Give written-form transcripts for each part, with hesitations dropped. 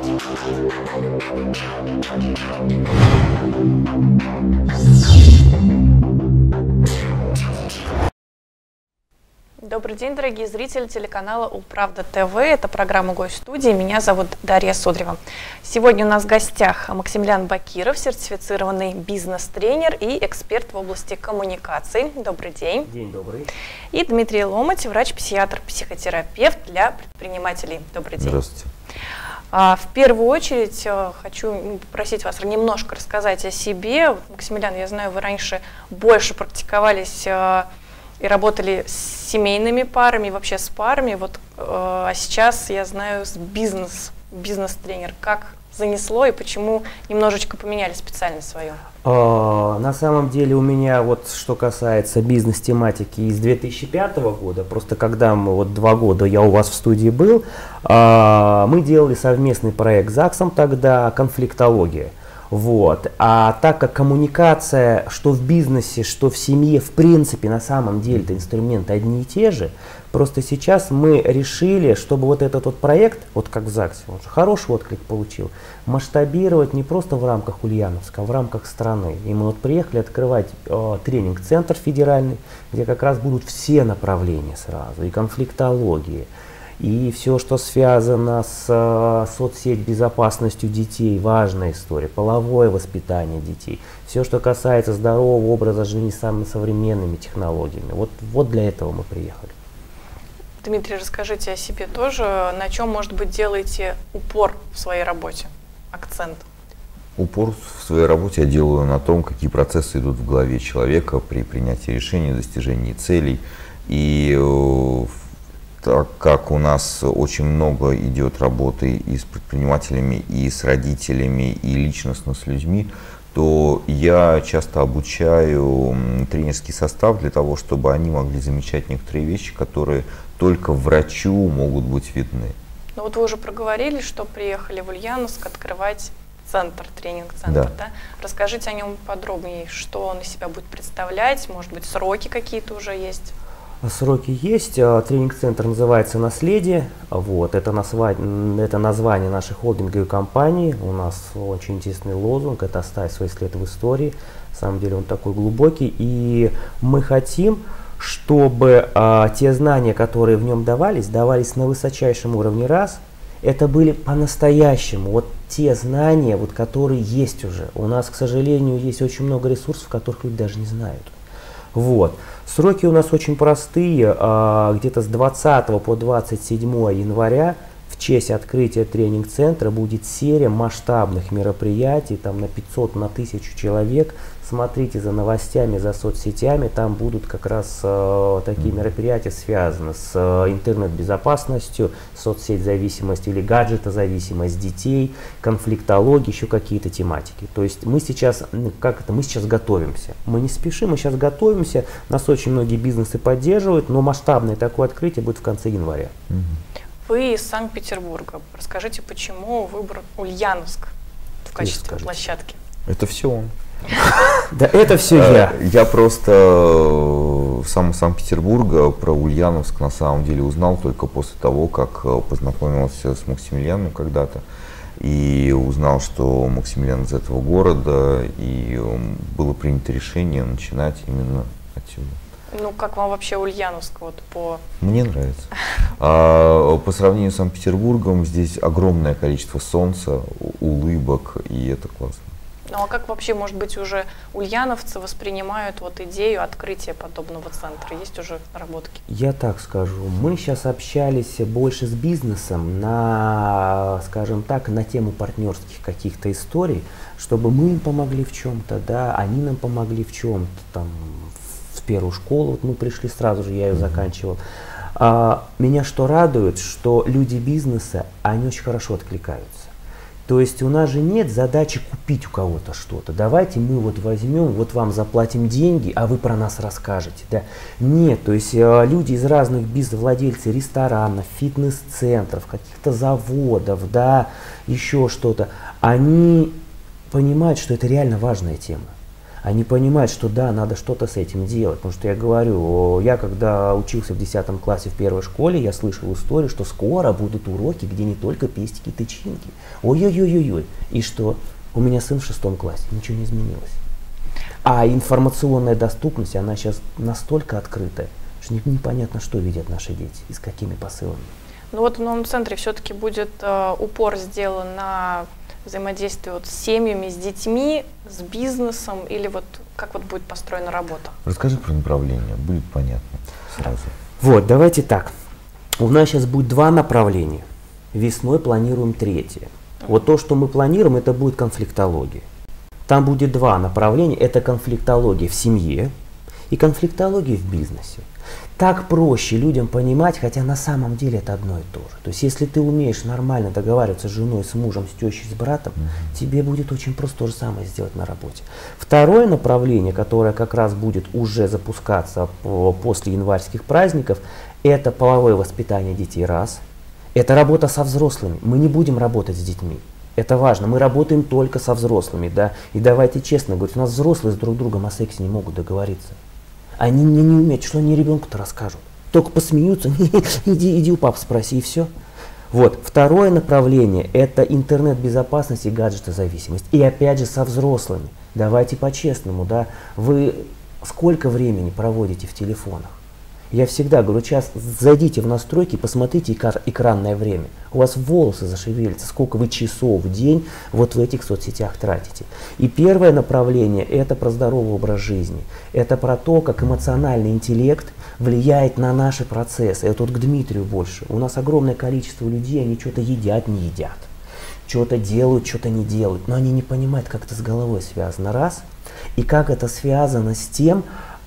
Добрый день, дорогие зрители телеканала Улправда ТВ. Это программа «Гость студии». Меня зовут Дарья Судрева. Сегодня у нас в гостях Максимилиан Бакиров, сертифицированный бизнес-тренер и эксперт в области коммуникаций. Добрый день. День добрый. И Дмитрий Ломать, врач-психиатр, психотерапевт для предпринимателей. Добрый день. Здравствуйте. В первую очередь хочу попросить вас немножко рассказать о себе. Максимилиан, я знаю, вы раньше больше практиковались и работали с семейными парами, вообще с парами, а сейчас, я знаю, с бизнес-тренер. Как занесло и почему немножечко поменяли специальность свою? На самом деле у меня, что касается бизнес-тематики из 2005 года, просто когда мы 2 года я у вас в студии был, мы делали совместный проект с ЗАГСом тогда «Конфликтология». А так как коммуникация, что в бизнесе, что в семье, в принципе, на самом деле-то инструменты одни и те же, просто сейчас мы решили, чтобы этот проект, как в ЗАГСе, он же хороший отклик получил, масштабировать не просто в рамках Ульяновска, а в рамках страны. И мы приехали открывать тренинг-центр федеральный, где как раз будут все направления сразу, и конфликтологии, и все, что связано с соцсеть безопасностью детей, важная история, половое воспитание детей, все, что касается здорового образа жизни с самыми современными технологиями. Вот для этого мы приехали. Дмитрий, расскажите о себе тоже, на чем, может быть, делаете упор в своей работе, акцент? Упор в своей работе я делаю на том, какие процессы идут в голове человека при принятии решений, достижении целей. И так как у нас очень много идет работы и с предпринимателями, и с родителями, и личностно с людьми, то я часто обучаю тренерский состав для того, чтобы они могли замечать некоторые вещи, которые только врачу могут быть видны. Ну вы уже проговорили, что приехали в Ульяновск открывать центр, тренинг-центр, да? Расскажите о нем подробнее, что он из себя будет представлять, может быть, сроки какие-то уже есть? Сроки есть. Тренинг-центр называется «Наследие». Это название нашей холдинговой компании. У нас очень интересный лозунг – это «Оставь свой след в истории». На самом деле он такой глубокий. И мы хотим, чтобы те знания, которые в нем давались на высочайшем уровне раз. Это были по-настоящему те знания, которые есть уже. У нас, к сожалению, есть очень много ресурсов, которых люди даже не знают. Сроки у нас очень простые, где-то с 20 по 27 января в честь открытия тренинг-центра будет серия масштабных мероприятий, там на 500, на 1000 человек. Смотрите за новостями, за соцсетями, там будут как раз такие мероприятия, связанные с интернет-безопасностью, соцсеть зависимость или гаджетозависимость детей, конфликтология, еще какие-то тематики. То есть мы сейчас, мы сейчас готовимся. Мы не спешим, мы сейчас готовимся, нас очень многие бизнесы поддерживают, но масштабное такое открытие будет в конце января. Вы из Санкт-Петербурга. Расскажите, почему выбор Ульяновск в качестве площадки? Это все он. Да, это все я. Я просто сам из Санкт-Петербурга, про Ульяновск на самом деле узнал только после того, как познакомился с Максимилианом когда-то. И узнал, что Максимилиан из этого города, и было принято решение начинать именно отсюда. Ну, как вам вообще Ульяновск по… Мне нравится. По сравнению с Санкт-Петербургом здесь огромное количество солнца, улыбок, и это классно. Ну а как вообще, может быть, уже ульяновцы воспринимают идею открытия подобного центра? Есть уже наработки? Я так скажу, мы сейчас общались больше с бизнесом скажем так, на тему партнерских каких-то историй, чтобы мы им помогли в чем-то, они нам помогли в чем-то, там, в первую школу мы пришли сразу же, я ее заканчивал. Меня что радует, что люди бизнеса, они очень хорошо откликаются. То есть у нас же нет задачи купить у кого-то что-то. Давайте мы возьмем, вам заплатим деньги, а вы про нас расскажете. Да? Нет, то есть люди из разных бизнес-владельцев, ресторанов, фитнес-центров, каких-то заводов, еще что-то, они понимают, что это реально важная тема. Они понимают, что да, надо что-то с этим делать. Потому что я говорю, я когда учился в 10 классе в первой школе, я слышал историю, что скоро будут уроки, где не только пестики и тычинки. Ой-ой-ой-ой-ой. И что? У меня сын в 6 классе, ничего не изменилось. А информационная доступность, она сейчас настолько открытая, что непонятно, что видят наши дети и с какими посылами. Ну вот в новом центре все-таки будет упор сделан на взаимодействие вот с семьями, с детьми, с бизнесом, или вот как вот будет построена работа? Расскажи про направление, будет понятно сразу. Вот, давайте так. У нас сейчас будет 2 направления. Весной планируем 3-е. Вот то, что мы планируем, это будет конфликтология. Там будет 2 направления. Это конфликтология в семье и конфликтология в бизнесе. Так проще людям понимать, хотя на самом деле это одно и то же. То есть если ты умеешь нормально договариваться с женой, с мужем, с тещей, с братом, тебе будет очень просто то же самое сделать на работе. Второе направление, которое как раз будет уже запускаться после январских праздников, это половое воспитание детей раз. Это работа со взрослыми. Мы не будем работать с детьми. Это важно. Мы работаем только со взрослыми. Да? И давайте честно говорить, у нас взрослые с друг другом о сексе не могут договориться. Они мне не умеют, что они ребенку-то расскажут. Только посмеются, иди у папы спроси, и все. Вот. Второе направление – это интернет-безопасность и гаджетозависимость. И опять же со взрослыми. Давайте по-честному, да. Вы сколько времени проводите в телефонах? Я всегда говорю, сейчас зайдите в настройки, посмотрите экранное время. У вас волосы зашевелятся, сколько вы часов в день вот в этих соцсетях тратите. И первое направление – это про здоровый образ жизни. Это про то, как эмоциональный интеллект влияет на наши процессы. Это вот к Дмитрию больше. У нас огромное количество людей, они что-то едят, не едят. Что-то делают, что-то не делают. Но они не понимают, как это с головой связано. Раз. И как это связано с тем,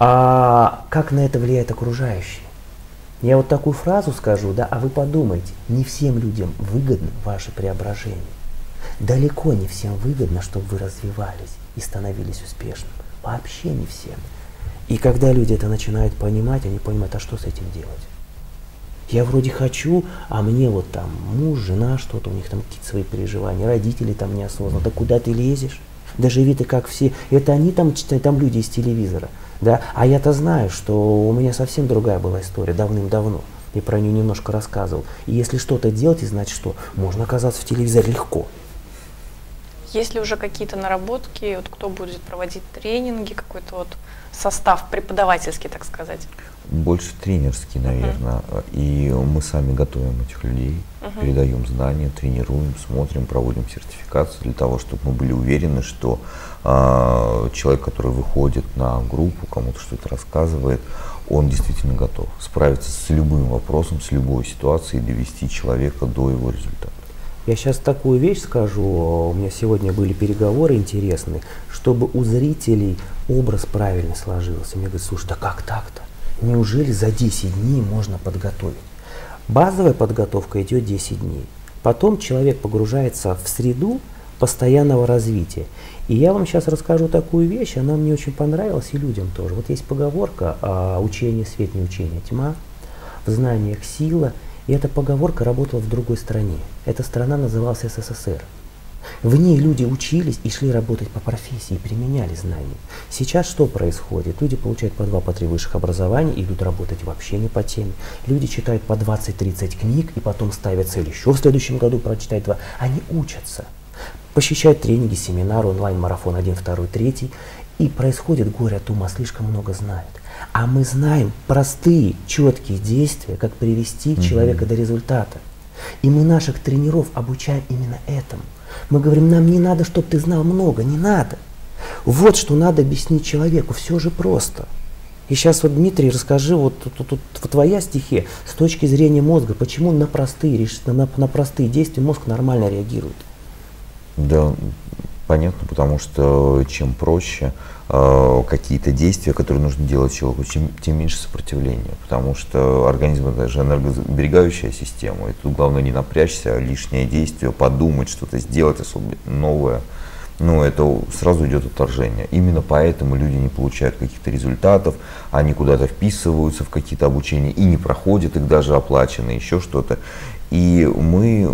как на это влияет окружающие. Я вот такую фразу скажу, да, а вы подумайте, не всем людям выгодно ваше преображение. Далеко не всем выгодно, чтобы вы развивались и становились успешным. Вообще не всем. И когда люди это начинают понимать, они понимают, а что с этим делать? Я вроде хочу, а мне вот там муж, жена, что-то, у них там какие-то свои переживания, родители там неосознанно. Да куда ты лезешь? Да живи ты как все. Это они там читают, там люди из телевизора. Да? А я-то знаю, что у меня совсем другая была история давным-давно. Я про нее немножко рассказывал. И если что-то делать, значит что? Можно оказаться в телевизоре легко. Есть ли уже какие-то наработки, вот кто будет проводить тренинги, какой-то вот состав преподавательский, так сказать? Больше тренерский, наверное. И мы сами готовим этих людей, передаем знания, тренируем, смотрим, проводим сертификацию для того, чтобы мы были уверены, что человек, который выходит на группу, кому-то что-то рассказывает, он действительно готов справиться с любым вопросом, с любой ситуацией, довести человека до его результата. Я сейчас такую вещь скажу, у меня сегодня были переговоры интересные, чтобы у зрителей образ правильно сложился. Мне говорят, слушай, да как так-то? Неужели за 10 дней можно подготовить? Базовая подготовка идет 10 дней. Потом человек погружается в среду постоянного развития. И я вам сейчас расскажу такую вещь, она мне очень понравилась и людям тоже. Вот есть поговорка «учение свет, не учение тьма», «в знаниях сила». И эта поговорка работала в другой стране. Эта страна называлась СССР. В ней люди учились и шли работать по профессии, и применяли знания. Сейчас что происходит? Люди получают по 2, по 3 высших образования и идут работать вообще не по теме. Люди читают по 20-30 книг и потом ставят цель еще в следующем году прочитать 2. Они учатся. Посещают тренинги, семинары, онлайн-марафон 1, 2, 3. И происходит горе от ума, слишком много знают. А мы знаем простые, четкие действия, как привести человека до результата. И мы наших тренеров обучаем именно этому. Мы говорим, нам не надо, чтобы ты знал много, не надо. Вот что надо объяснить человеку, все же просто. И сейчас вот, Дмитрий, расскажи, вот твоя стихия с точки зрения мозга, почему на простые действия мозг нормально реагирует? Да, понятно, потому что чем проще какие-то действия, которые нужно делать человеку, тем меньше сопротивления. Потому что организм — это же энергосберегающая система. И тут главное не напрячься, а лишнее действие, подумать, что-то сделать особенно новое. Ну, это сразу идет отторжение. Именно поэтому люди не получают каких-то результатов, они куда-то вписываются в какие-то обучения и не проходят их даже оплаченные, еще что-то. И мы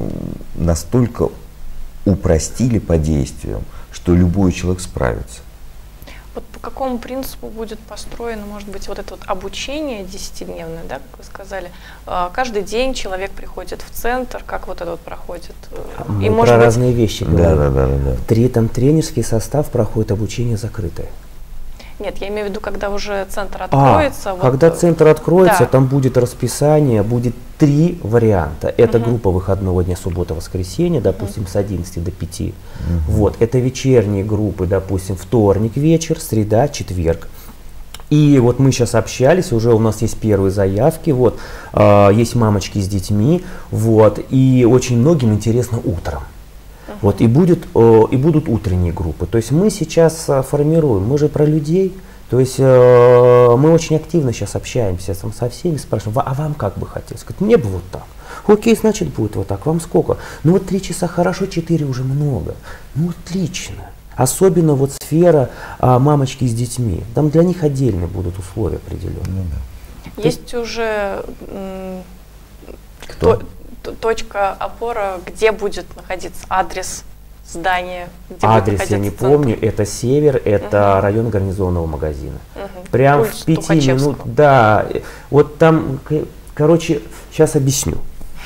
настолько упростили по действиям, что любой человек справится. Вот по какому принципу будет построено, может быть, вот это вот обучение 10-дневное, да, как вы сказали? Каждый день человек приходит в центр, как вот это вот проходит? Мы про разные вещи говорим. Да. Там тренерский состав проходит обучение закрытое. Нет, я имею в виду, когда уже центр откроется. Когда центр откроется, там будет расписание, будет 3 варианта. Это группа выходного дня, суббота, воскресенье, допустим, с 11 до 5. Вот, это вечерние группы, допустим, вторник вечер, среда, четверг. И вот мы сейчас общались, уже у нас есть первые заявки, вот, есть мамочки с детьми, вот, и очень многим интересно утром. Вот, и будут утренние группы. То есть мы сейчас формируем, мы же про людей, то есть мы очень активно сейчас общаемся со всеми, спрашиваем, а вам как бы хотелось? Говорят, мне бы вот так. Окей, значит будет вот так, вам сколько? Ну вот 3 часа хорошо, 4 уже много. Ну отлично. Особенно вот сфера мамочки с детьми. Там для них отдельные будут условия определенные. Есть уже точка опора, где будет находиться адрес здания? Где адрес я не помню, это север, это район гарнизонного магазина. Прям в 5 минут, да, вот там, короче, сейчас объясню.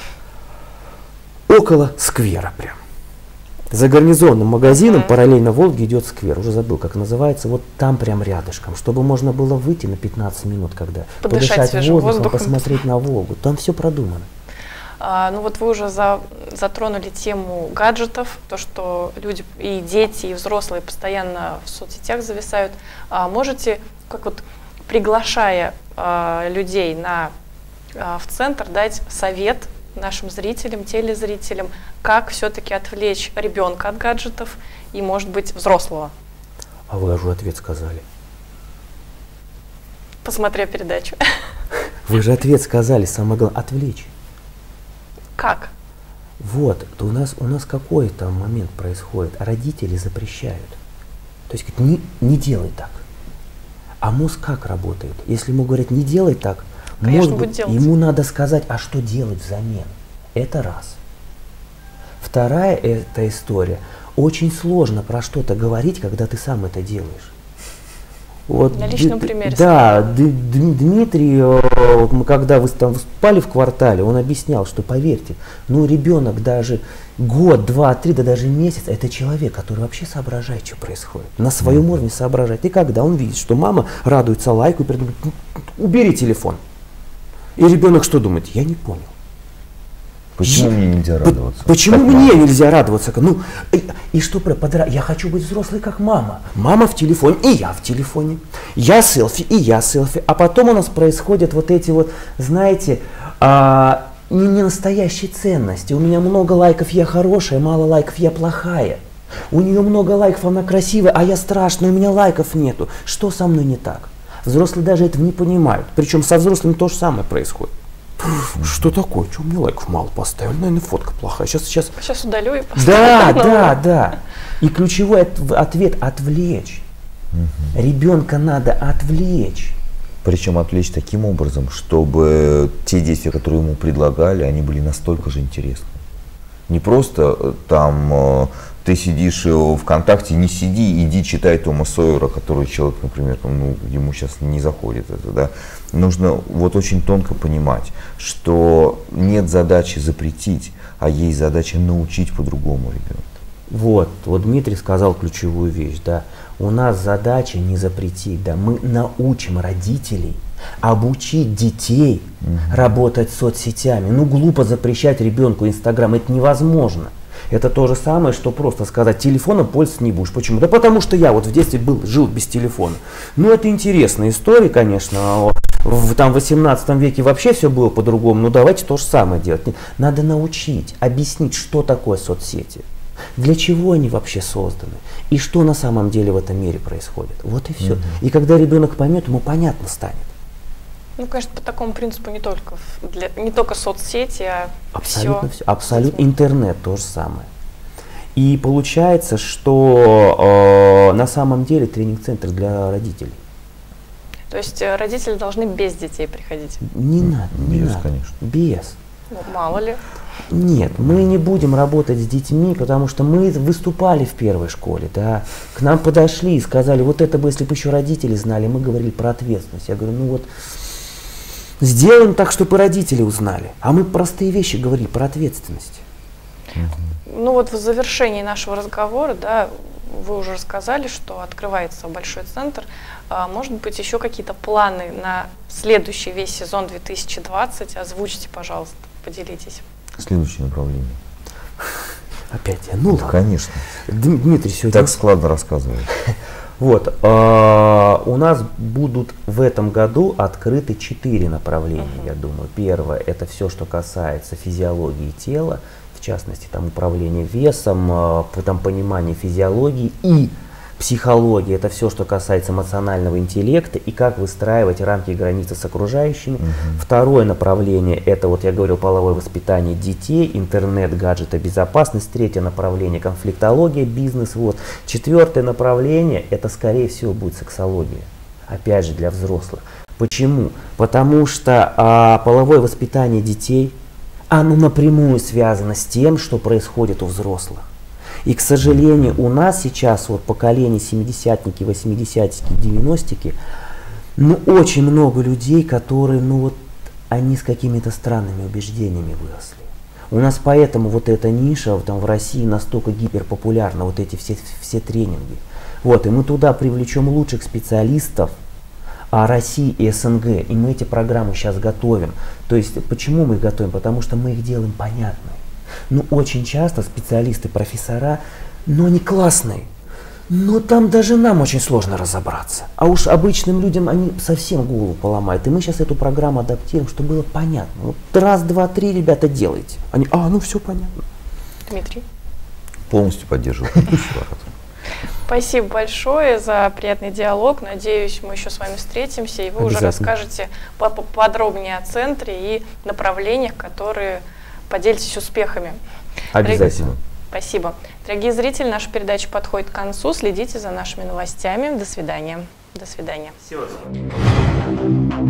Около сквера прям. За гарнизонным магазином параллельно Волге идет сквер, уже забыл, как называется, вот там прям рядышком, чтобы можно было выйти на 15 минут, когда подышать воздухом, посмотреть на Волгу, там все продумано. Ну вот вы уже затронули тему гаджетов, то, что люди и дети, и взрослые постоянно в соцсетях зависают. Можете, как вот приглашая людей в центр, дать совет нашим зрителям, телезрителям, как все-таки отвлечь ребенка от гаджетов и, может быть, взрослого? А вы уже ответ сказали. Посмотря передачу. Вы же ответ сказали, самое главное, отвлечь. Как? Вот, то у нас какой там момент происходит, родители запрещают. То есть говорят, не делай так. А мозг как работает? Если ему говорят, не делай так, конечно, ему надо сказать, а что делать взамен. Это раз. Вторая эта история. Очень сложно про что-то говорить, когда ты сам это делаешь. Вот, на личном примере. Да, Дмитрий, мы когда вы там выступали в квартале, он объяснял, что поверьте, ну ребенок даже год, 2, 3, да даже месяц, это человек, который вообще соображает, что происходит. На своем уровне соображает. И когда он видит, что мама радуется лайку, и придумает, убери телефон. И ребенок что думает? Я не понял. Почему мне нельзя радоваться? Почему мне нельзя радоваться? Ну, и что я хочу быть взрослой, как мама. Мама в телефоне, и я в телефоне. Я селфи, и я селфи. А потом у нас происходят вот эти вот, знаете, не настоящие ценности. У меня много лайков, я хорошая, мало лайков, я плохая. У нее много лайков, она красивая, а я страшная, у меня лайков нету. Что со мной не так? Взрослые даже этого не понимают. Причем со взрослыми то же самое происходит. Что такое? Что мне лайков мало поставили? Наверное, фотка плохая. Сейчас удалю и поставлю. Да. И ключевой ответ – отвлечь. Ребенка надо отвлечь. Причем отвлечь таким образом, чтобы те действия, которые ему предлагали, они были настолько же интересны. Не просто там ты сидишь в ВКонтакте, не сиди, иди читай Тома Сойера, который человек, например, ему сейчас не заходит это, да. Нужно вот очень тонко понимать, что нет задачи запретить, а есть задача научить по-другому ребенка. Вот Дмитрий сказал ключевую вещь, да. У нас задача не запретить, да, мы научим родителей обучить детей работать с соцсетями. Ну, глупо запрещать ребенку Инстаграм, это невозможно. Это то же самое, что просто сказать, телефоном пользоваться не будешь. Почему? Да потому что я вот в детстве жил без телефона. Ну, это интересная история, конечно. Там в 18 веке вообще все было по-другому. Ну, давайте то же самое делать. Надо научить, объяснить, что такое соцсети. Для чего они вообще созданы? И что на самом деле в этом мире происходит. Вот и все. И когда ребенок поймет, ему понятно станет. Ну, конечно, по такому принципу не только соцсети, а абсолютно все. Абсолютно. Интернет то же самое. И получается, что на самом деле тренинг-центр для родителей. То есть родители должны без детей приходить? Не надо, не без, надо. Конечно. Без. Ну, мало ли. Нет, мы не будем работать с детьми, потому что мы выступали в первой школе, да. К нам подошли и сказали, вот это бы, если бы еще родители знали, мы говорили про ответственность. Я говорю, ну вот, сделаем так, чтобы и родители узнали. А мы простые вещи говорили про ответственность. Ну вот в завершении нашего разговора, да, вы уже рассказали, что открывается большой центр. Может быть, еще какие-то планы на следующий весь сезон 2020? Озвучьте, пожалуйста, поделитесь. Следующее направление. Опять я, ну ладно. Конечно. Дмитрий сегодня... Так складно рассказывает. Вот, у нас будут в этом году открыты 4 направления, я думаю. Первое, это все, что касается физиологии тела, в частности, там управление весом, там понимание физиологии и психологии. Это все, что касается эмоционального интеллекта и как выстраивать рамки и границы с окружающими. Второе направление, это, вот я говорил, половое воспитание детей, интернет, гаджеты, безопасность. Третье направление, конфликтология, бизнес. Вот. Четвертое направление, это, скорее всего, будет сексология. Опять же, для взрослых. Почему? Потому что половое воспитание детей, оно напрямую связано с тем, что происходит у взрослых. И, к сожалению, у нас сейчас, вот поколение 70-ники, 80-ники, 90-ники, ну, очень много людей, которые, ну, вот, они с какими-то странными убеждениями выросли. У нас поэтому вот эта ниша там в России настолько гиперпопулярна, вот эти все тренинги. Вот, и мы туда привлечем лучших специалистов России и СНГ, и мы эти программы сейчас готовим. То есть, почему мы их готовим? Потому что мы их делаем понятными. Ну, очень часто специалисты, профессора, но они классные, но там даже нам очень сложно разобраться. А уж обычным людям они совсем голову поломают. И мы сейчас эту программу адаптируем, чтобы было понятно. Вот раз, два, три, ребята, делайте. Они, ну все понятно. Дмитрий. Полностью поддерживаю. Спасибо большое за приятный диалог. Надеюсь, мы еще с вами встретимся, и вы уже расскажете поподробнее о центре и направлениях, которые поделитесь успехами. Обязательно. Спасибо. Дорогие зрители, наша передача подходит к концу. Следите за нашими новостями. До свидания. До свидания. Всего доброго.